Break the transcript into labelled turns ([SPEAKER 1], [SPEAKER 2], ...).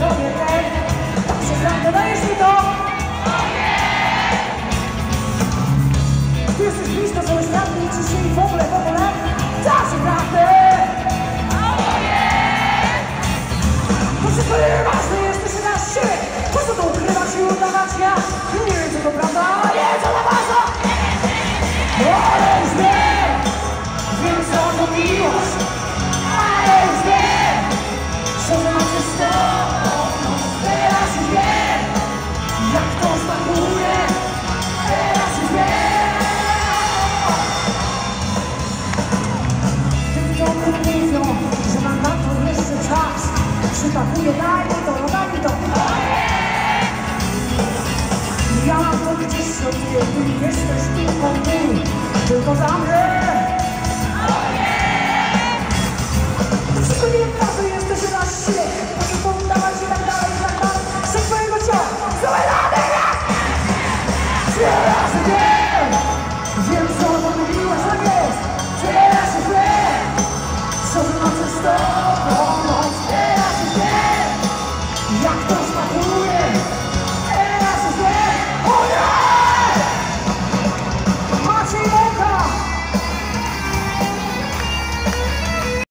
[SPEAKER 1] tobie ten. Tak się znam, dajesz mi to? Ty jesteś blisko, cały świat nie ci się i w ogóle tak się prawdę. To wszystko nieważne jest, ty się dasz siebie. Po co to ukrywać i udawać? Ja nie wiem, co to prawda, ale nie wiem, co to ważne. Ale już wiem, wiem, co to miłość. Ale już wiem, co to macie z tobą. Teraz już wiem, jak to smakuje. Teraz już wiem. Ty w domu mówią, że mam na to jeszcze czas. Przytakuje, daj mi to, daj mi to. Ja mam to gdzieś sobie, ty jesteś tylko ty, tylko za mnie.